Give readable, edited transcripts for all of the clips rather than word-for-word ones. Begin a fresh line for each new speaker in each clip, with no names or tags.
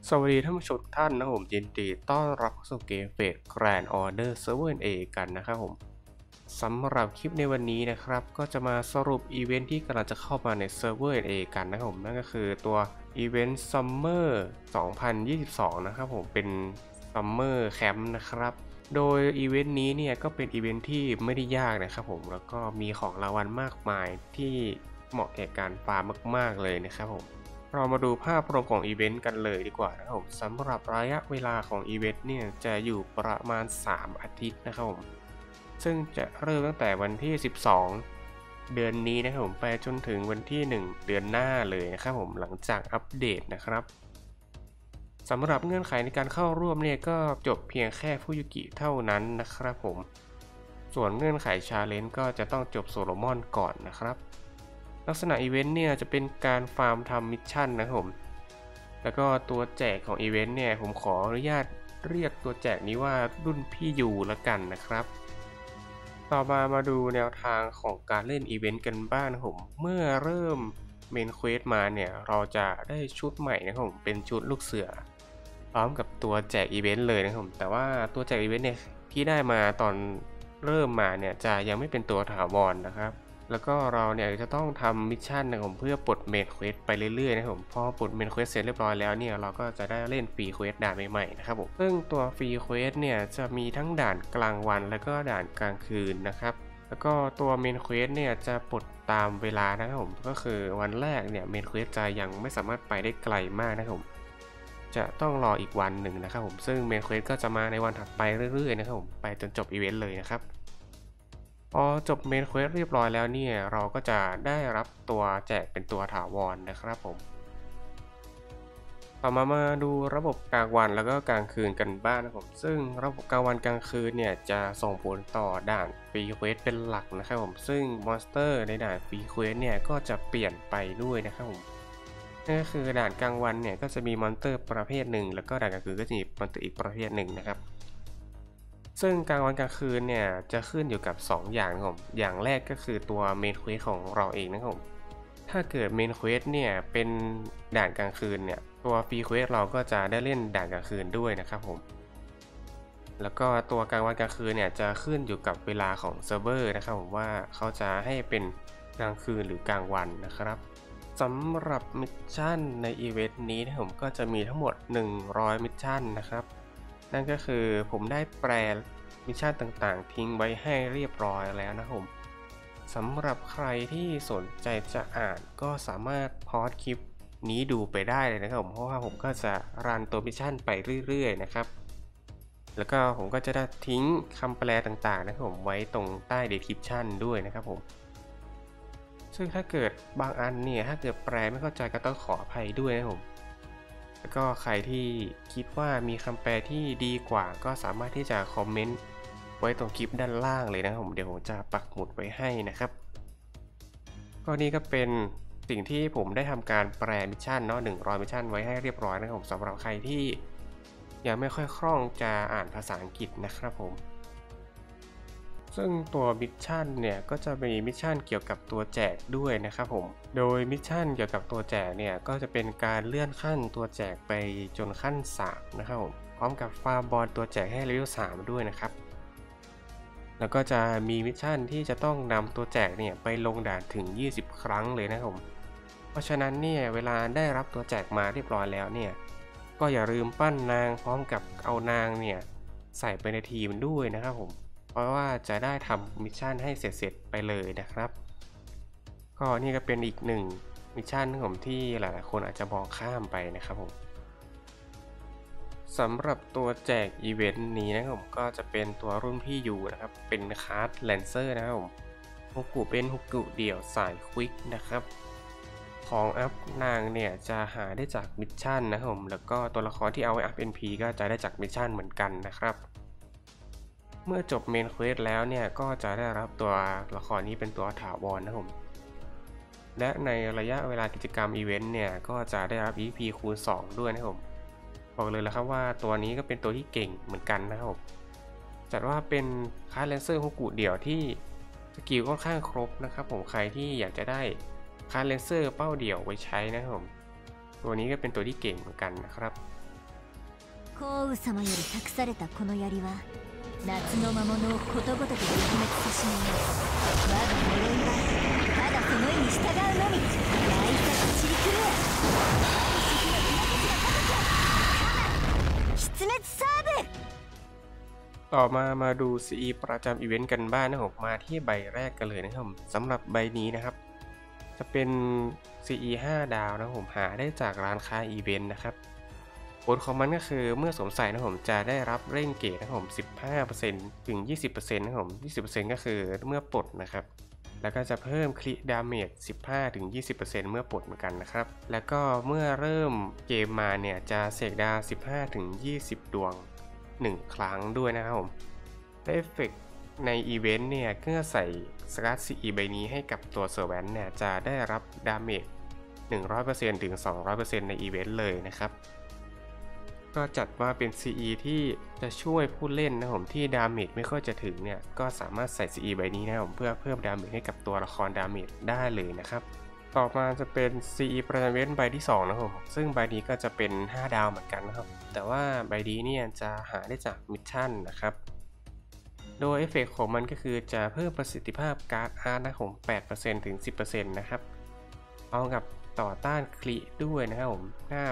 สวัสดีท่านผู้ชมทุกท่านนะผมยินดีต้อนรับเข้าสู่เกมเฟสแกรนด์ออเดอร์เซิร์ฟเวอร์เอกันนะครับผมสำหรับคลิปในวันนี้นะครับก็จะมาสรุปอีเวนท์ที่กำลังจะเข้ามาในเซิร์ฟเวอร์เอกันนะครับผมนั่นก็คือตัวอีเวนต์ซัมเมอร์2022นะครับผมเป็นซัมเมอร์แคมป์นะครับโดยอีเวนต์นี้เนี่ยก็เป็นอีเวนท์ที่ไม่ได้ยากนะครับผมแล้วก็มีของรางวัลมากมายที่เหมาะแก่การฟาร์มมากๆเลยนะครับผม เรามาดูภาพรวมของอีเวนต์กันเลยดีกว่านะครับผมสำหรับระยะเวลาของอีเวนต์เนี่ยจะอยู่ประมาณ3อาทิตย์นะครับผมซึ่งจะเริ่มตั้งแต่วันที่12เดือนนี้นะครับผมไปจนถึงวันที่1เดือนหน้าเลยนะครับผมหลังจากอัปเดตนะครับสำหรับเงื่อนไขในการเข้าร่วมเนี่ยก็จบเพียงแค่ฟูยุกิเท่านั้นนะครับผมส่วนเงื่อนไขชาเลนจ์ก็จะต้องจบโซโลมอนก่อนนะครับลักษณะอีเวนต์เนี่ยจะเป็นการฟาร์มทำมิชชั่นนะครับผมแล้วก็ตัวแจกของอีเวนต์เนี่ยผมขออนุญาตเรียกตัวแจกนี้ว่ารุ่นพี่ยูละกันนะครับต่อมาดูแนวทางของการเล่นอีเวนต์กันบ้างนะครับผมเมื่อเริ่มเมนเควสมาเนี่ยเราจะได้ชุดใหม่นะครับผมเป็นชุดลูกเสือพร้อมกับตัวแจกอีเวนต์เลยนะครับผมแต่ว่าตัวแจกอีเวนต์เนี่ยที่ได้มาตอนเริ่มมาเนี่ยจะยังไม่เป็นตัวถาวรนะครับ แล้วก็เราเนี่ยจะต้องทำมิชชั่นนะครับผมเพื่อปลดเมนเควสไปเรื่อยๆนะครับผมพอปลดเมนเควสเสร็จเรียบร้อยแล้วเนี่ยเราก็จะได้เล่นฟรีเควสด่านใหม่ๆนะครับผมซึ่งตัวฟรีเควสเนี่ยจะมีทั้งด่านกลางวันแล้วก็ด่านกลางคืนนะครับแล้วก็ตัวเมนเควสเนี่ยจะปลดตามเวลานะครับผมก็คือวันแรกเนี่ยเมนเควสจะยังไม่สามารถไปได้ไกลมากนะครับผมจะต้องรออีกวันหนึ่งนะครับผมซึ่งเมนเควสก็จะมาในวันถัดไปเรื่อยๆนะครับผมไปจนจบอีเวนต์เลยนะครับ พอจบเมนเควสเรียบร้อยแล้วเนี่ยเราก็จะได้รับตัวแจกเป็นตัวถาวรนะครับผมต่อมาดูระบบกลางวันแล้วก็กลางคืนกันบ้างนะครับผมซึ่งระบบกลางวันกลางคืนเนี่ยจะส่งผลต่อด่านฟรีเควสเป็นหลักนะครับผมซึ่งมอนสเตอร์ในด่านฟรีเควสเนี่ยก็จะเปลี่ยนไปด้วยนะครับผมนั่นก็คือด่านกลางวันเนี่ยก็จะมีมอนสเตอร์ประเภทหนึ่งแล้วก็ด่านกลางคืนก็จะมีมอนสเตอร์อีกประเภทหนึ่งนะครับ ซึ่งกลางวันกลางคืนเนี่ยจะขึ้นอยู่กับ2อย่างนะครับผมอย่างแรกก็คือตัวเมนเควสของเราเองนะครับผมถ้าเกิดเมนเควสเนี่ยเป็นด่านกลางคืนเนี่ยตัวฟรีเควสเราก็จะได้เล่นด่านกลางคืนด้วยนะครับผมแล้วก็ตัวกลางวันกลางคืนเนี่ยจะขึ้นอยู่กับเวลาของเซิร์ฟเวอร์นะครับผมว่าเขาจะให้เป็นกลางคืนหรือกลางวันนะครับสำหรับมิชชั่นในอีเวนต์นี้นะผมก็จะมีทั้งหมด100มิชชั่นนะครับ นั่นก็คือผมได้แปลมิชชั่นต่างๆทิ้งไว้ให้เรียบร้อยแล้วนะครับผมสำหรับใครที่สนใจจะอ่านก็สามารถพอสคลิปนี้ดูไปได้เลยนะครับผมเพราะว่าผมก็จะรันตัวมิชชั่นไปเรื่อยๆนะครับแล้วก็ผมก็จะได้ทิ้งคำแปลต่างๆนะครับผมไว้ตรงใต้ description ด้วยนะครับผมซึ่งถ้าเกิดบางอันเนี่ยถ้าเกิดแปลไม่เข้าใจก็ต้องขออภัยด้วยนะครับผม แล้วก็ใครที่คิดว่ามีคำแปลที่ดีกว่าก็สามารถที่จะคอมเมนต์ไว้ตรงคลิปด้านล่างเลยนะครับผมเดี๋ยวผมจะปักหมุดไว้ให้นะครับก็นี่ก็เป็นสิ่งที่ผมได้ทำการแปลมิชชั่นเนาะ100มิชชั่นไว้ให้เรียบร้อยนะครับผมสำหรับใครที่ยังไม่ค่อยคล่องจะอ่านภาษาอังกฤษนะครับผม ซึ่งตัวมิชชั่นเนี่ยก็จะมีมิชชั่นเกี่ยวกับตัวแจกด้วยนะครับผม โดยมิชชั่นเกี่ยวกับตัวแจกเนี่ยก็จะเป็นการเลื่อนขั้นตัวแจกไปจนขั้น3นะครับผมพร้อมกับฟาร์มบอลตัวแจกให้เลเวล3ด้วยนะครับแล้วก็จะมีมิชชั่นที่จะต้องนำตัวแจกเนี่ยไปลงด่านถึง20ครั้งเลยนะครับผมเพราะฉะนั้นเนี่ยเวลาได้รับตัวแจกมาเรียบร้อยแล้วเนี่ยก็อย่าลืมปั้นนางพร้อมกับเอานางเนี่ยใส่ไปในทีมด้วยนะครับผม เพราะว่าจะได้ทำมิชชั่นให้เสร็จไปเลยนะครับก็นี่ก็เป็นอีกหนึ่งมิชชั่นของผมที่หลายๆคนอาจจะมองข้ามไปนะครับผมสำหรับตัวแจกอีเวนต์นี้นะครับผมก็จะเป็นตัวรุ่นพี่ยูนะครับเป็นคาร์ดแลนเซอร์นะครับผมฮุกุเป็นฮุกุเดี่ยวสายควิกนะครับของอัพนางเนี่ยจะหาได้จากมิชชั่นนะครับผมแล้วก็ตัวละครที่เอาไว้อัพ NP ก็จะได้จากมิชชั่นเหมือนกันนะครับเมื่อจบเมนเควสแล้วเนี่ยก็จะได้รับตัวละครนี้เป็นตัวถาวรนะครับผมและในระยะเวลากิจกรรมอีเวนต์เนี่ยก็จะได้รับ EP คูณ2ด้วยนะครับผมบอกเลยแล้วครับว่าตัวนี้ก็เป็นตัวที่เก่งเหมือนกันนะครับผมจัดว่าเป็นคลาสแลนเซอร์ฮุกุเดี่ยวที่สกิลค่อนข้างครบนะครับผมใครที่อยากจะได้คลาสแลนเซอร์เป้าเดี่ยวไว้ใช้นะครับผมตัวนี้ก็เป็นตัวที่เก่งเหมือนกันนะครับ
降雨様より託されたこの槍は夏の魔物をことごとく撃滅さしまう。我が呪いはただその意に従うのみ。来作散り狂え。失滅サーブ。
ต่อมาดู CE ประจำอีเวนต์กันบ้างนะครับมาที่ใบแรกกันเลยนะครับสำหรับใบนี้นะครับจะเป็น CE 5 ดาวนะครับผมหาได้จากร้านค้าอีเวนต์นะครับผลของมันก็คือเมื่อสวมใส่นะครับผมจะได้รับเร่งเกรดนะครับผม 15% ถึง 20% นะครับผม 20% ก็คือเมื่อปลดนะครับแล้วก็จะเพิ่มคริดาเมจ 15 ถึง 20% เมื่อปลดเหมือนกันนะครับแล้วก็เมื่อเริ่มเกมมาเนี่ยจะเสกดาว 15 ถึง 20 ดวง1 ครั้งด้วยนะครับผมเอฟเฟกต์ในอีเวนต์เนี่ยเมื่อใส่สกัด CE ใบนี้ให้กับตัวเซอร์แวนเนี่ยจะได้รับดาเมจ 100% ถึง 200% ในอีเวนต์เลยนะครับก็จัดว่าเป็น CE ที่จะช่วยผู้เล่นนะผมที่ดาเมจไม่ค่อยจะถึงเนี่ยก็สามารถใส่ CE ใบนี้นะผมเพื่อเพิ่มดาเมจให้กับตัวละครดาเมจได้เลยนะครับต่อมาจะเป็น CE ประจำอีเวนต์ใบที่2นะครับซึ่งใบนี้ก็จะเป็น5 ดาวเหมือนกันนะครับแต่ว่าใบนี้เนี่ยจะหาได้จากมิชชั่นนะครับโดยเอฟเฟกต์ของมันก็คือจะเพิ่มประสิทธิภาพการ์ดอาร์ตนะครับผม 8% ถึง 10% นะครับเอากับต่อต้านคริด้วยนะครับผม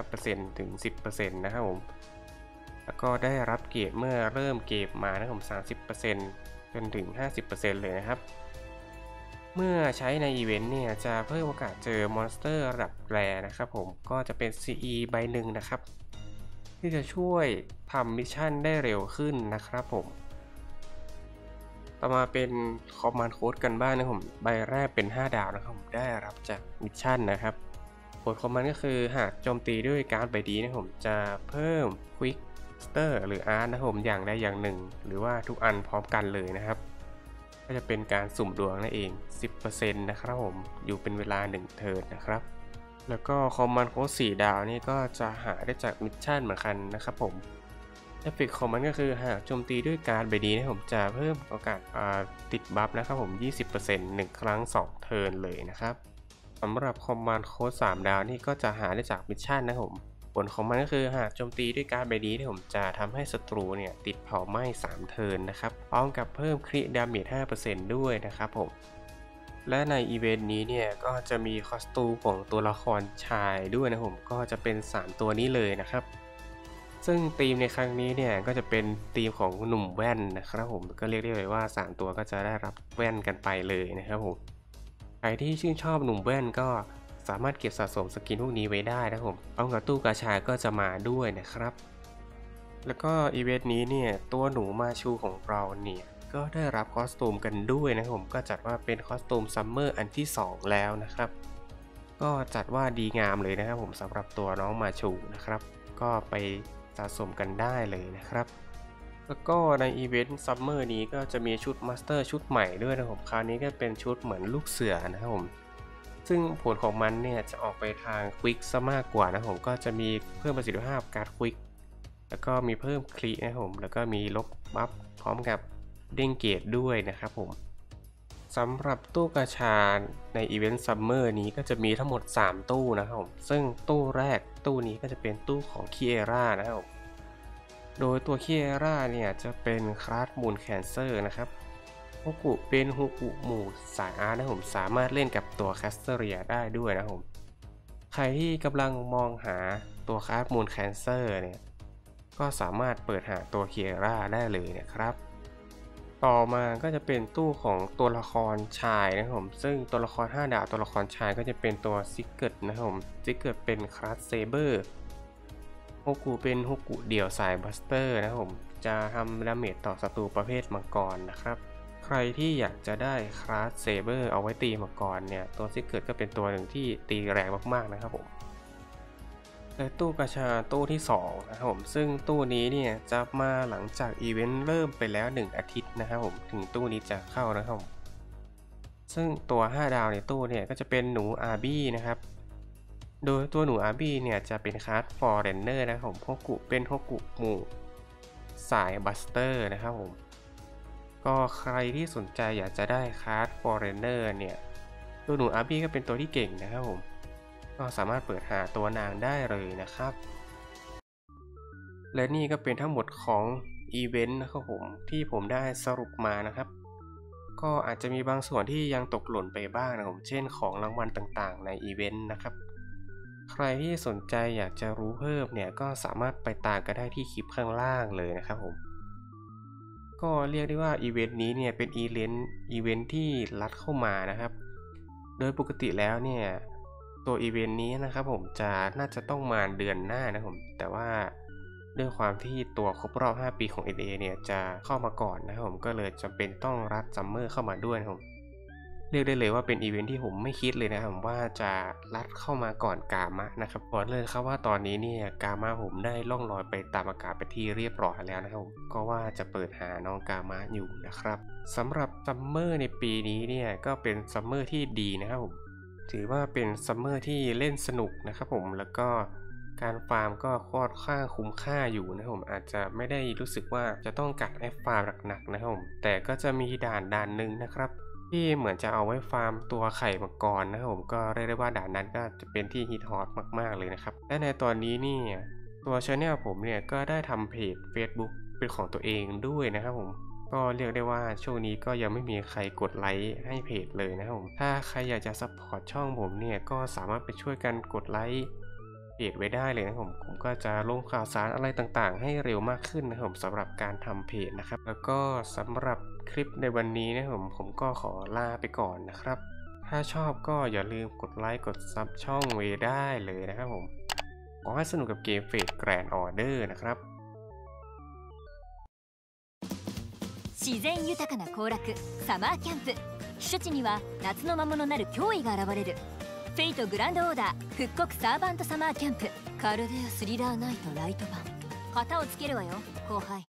5% ถึง 10% นะครับผมแล้วก็ได้รับเกรดเมื่อเริ่มเกมมานะครับผม 30% จนถึง 50% เลยนะครับเมื่อใช้ในอีเวนต์เนี่ยจะเพิ่มโอกาสเจอมอนสเตอร์ระดับแรนะครับผมก็จะเป็น CE ใบหนึ่งนะครับที่จะช่วยทำมิชชั่นได้เร็วขึ้นนะครับผมต่อมาเป็นคอมมานด์โค้ดกันบ้างนะครับผมใบแรกเป็น5 ดาวนะครับผมได้รับจากมิชชั่นนะครับผลของมันก็คือหากโจมตีด้วยการ์ดใบนี้นะครับผมจะเพิ่มควิกสเตอร์หรืออาร์ตนะครับผมอย่างใดอย่างหนึ่งหรือว่าทุกอันพร้อมกันเลยนะครับก็จะเป็นการสุ่มดวงนั่นเอง 10% นะครับผมอยู่เป็นเวลา1 เทิร์นนะครับแล้วก็คอมมานด์โค้ด4 ดาวนี่ก็จะหาได้จากมิชชั่นเหมือนกันนะครับผมเอฟเฟกต์ของมันก็คือหากโจมตีด้วยการ์ดใบนี้นะผมจะเพิ่มโอกาสติดบัฟนะครับผม 20% 1 ครั้ง 2 เทิร์นเลยนะครับสำหรับคอมมานด์โค้ด3 ดาวนี่ก็จะหาได้จากมิชชั่นนะครับผมผลของมันก็คือหากโจมตีด้วยการ์ดใบนี้ผมจะทำให้ศัตรูเนี่ยติดเผาไหม้3 เทิร์นนะครับพร้อมกับเพิ่มคริดาเมจ 5% ด้วยนะครับผมและในอีเวนต์นี้เนี่ยก็จะมีคอสตูมของตัวละครชายด้วยนะผมก็จะเป็น3 ตัวนี้เลยนะครับซึ่งธีมในครั้งนี้เนี่ยก็จะเป็นธีมของหนุ่มแว่นนะครับผมก็เรียกได้เลยว่า3 ตัวก็จะได้รับแว่นกันไปเลยนะครับผมใครที่ชื่นชอบหนุ่มแว่นก็สามารถเก็บสะสมสกินพวกนี้ไว้ได้นะครับผมพร้อมกับตู้กาชาก็จะมาด้วยนะครับแล้วก็อีเวนต์นี้เนี่ยตัวหนูมาชูของเราเนี่ยก็ได้รับคอสตูมกันด้วยนะครับผมก็จัดว่าเป็นคอสตูมซัมเมอร์อันที่2แล้วนะครับก็จัดว่าดีงามเลยนะครับผมสำหรับตัวน้องมาชูนะครับก็ไปสะสมกันได้เลยนะครับแล้วก็ในอีเวนต์ซัมเมอร์นี้ก็จะมีชุดมาสเตอร์ชุดใหม่ด้วยนะครับคราวนี้ก็เป็นชุดเหมือนลูกเสือนะครับผมซึ่งผลของมันเนี่ยจะออกไปทางควิกซะมากกว่านะผมก็จะมีเพิ่มประสิทธิภาพการควิกแล้วก็มีเพิ่มคลีนะครับผมแล้วก็มีลบบัฟพร้อมกับเด้งเกรดด้วยนะครับผมสำหรับตู้กาชาในอีเวนต์ซัมเมอร์นี้ก็จะมีทั้งหมด3 ตู้นะครับผมซึ่งตู้แรกตู้นี้ก็จะเป็นตู้ของคีเอร่านะครับผมโดยตัวคีเอร่าเนี่ยจะเป็นคลาสมูนแคนเซอร์นะครับฮุกุเป็นฮุกุหมู่สายอาร์ตนะผมสามารถเล่นกับตัวแคสเตอรียได้ด้วยนะผมใครที่กำลังมองหาตัวคลาสมูนแคนเซอร์เนี่ยก็สามารถเปิดหาตัวคีเอร่าได้เลยนะครับต่อมาก็จะเป็นตู้ของตัวละครชายนะครับผมซึ่งตัวละคร5 ดาวตัวละครชายก็จะเป็นตัวซิกเกิลนะครับผมซิกเกิลเป็นคลาสเซเบอร์ฮุกุเป็นฮุกุเดี่ยวสายบัสเตอร์นะครับผมจะทำดาเมจต่อศัตรูประเภทมังกรนะครับใครที่อยากจะได้คลาสเซเบอร์เอาไว้ตีมังกรเนี่ยตัวซิกเกิลก็เป็นตัวหนึ่งที่ตีแรงมากๆนะครับผมและตู้กาชาตู้ที่2นะครับผมซึ่งตู้นี้เนี่ยจะมาหลังจากอีเวนต์เริ่มไปแล้ว1 อาทิตย์นะครับผมถึงตู้นี้จะเข้านะครับซึ่งตัว5 ดาวในตู้เนี่ยก็จะเป็นหนูอาร์บี้นะครับโดยตัวหนูอาร์บี้เนี่ยจะเป็นคลาสฟอร์เรนเนอร์นะครับผมฮกุเป็นฮกุหมู่สายบัสเตอร์นะครับผมก็ใครที่สนใจอยากจะได้คลาสฟอร์เรนเนอร์เนี่ยตัวหนูอาร์บี้ก็เป็นตัวที่เก่งนะครับผมก็สามารถเปิดหาตัวนางได้เลยนะครับและนี่ก็เป็นทั้งหมดของอีเวนต์นะครับผมที่ผมได้สรุปมานะครับก็อาจจะมีบางส่วนที่ยังตกหล่นไปบ้างนะผมเช่นของรางวัลต่างๆในอีเวนต์นะครับใครที่สนใจอยากจะรู้เพิ่มเนี่ยก็สามารถไปตามกันได้ที่คลิปข้างล่างเลยนะครับผมก็เรียกได้ว่าอีเวนต์นี้เนี่ยเป็นอีเวนต์ที่รัดเข้ามานะครับโดยปกติแล้วเนี่ยตัวอีเวนต์นี้นะครับผมน่าจะต้องมาเดือนหน้านะผมแต่ว่าด้วยความที่ตัวครบรอบ 5 ปีของ NA เนี่ยจะเข้ามาก่อนนะครับผมก็เลยจำเป็นต้องรัดซัมเมอร์เข้ามาด้วยนะครับผมเรียกได้เลยว่าเป็นอีเวนท์ที่ผมไม่คิดเลยนะครับว่าจะรัดเข้ามาก่อนกามะนะครับบอกเลยครับว่าตอนนี้เนี่ยกามะผมได้ล่องลอยไปตามอากาศไปที่เรียบร้อยแล้วนะครับผมก็ว่าจะเปิดหาน้องกามะอยู่นะครับสำหรับซัมเมอร์ในปีนี้เนี่ยก็เป็นซัมเมอร์ที่ดีนะครับผมถือว่าเป็นซัมเมอร์ที่เล่นสนุกนะครับผมแล้วก็การฟาร์มก็ค่อนข้างคุ้มค่าอยู่นะครับผมอาจจะไม่ได้รู้สึกว่าจะต้องกัดให้ฟาร์มหนักๆนะครับผมแต่ก็จะมีด่านหนึ่งนะครับที่เหมือนจะเอาไว้ฟาร์มตัวไข่มังกรนะครับผมก็เรียกได้ว่าด่านนั้นก็จะเป็นที่ฮิตฮอตมากๆเลยนะครับและในตอนนี้นี่ตัวช anel ผมเนี่ยก็ได้ทำเพจ Facebook เป็นของตัวเองด้วยนะครับผมก็เรียกได้ว่าช่วงนี้ก็ยังไม่มีใครกดไลค์ให้เพจเลยนะครับผมถ้าใครอยากจะซัพพอร์ตช่องผมเนี่ยก็สามารถไปช่วยกันกดไลค์เพจไว้ได้เลยนะครับผมก็จะลงข่าวสารอะไรต่างๆให้เร็วมากขึ้นนะครับผมสำหรับการทำเพจนะครับแล้วก็สำหรับคลิปในวันนี้นะครับผมก็ขอลาไปก่อนนะครับถ้าชอบก็อย่าลืมกดไลค์กดซับช่องเวได้เลยนะครับผมขอให้สนุกกับเกมเฟสแกรนด์ออเดอร์นะครับ
自然豊かな行楽サマーキャンプ避暑地には夏の魔物なる脅威が現れるフェイトグランドオーダー復刻サーバントサマーキャンプカルデアスリラーナイトライト版旗をつけるわよ後輩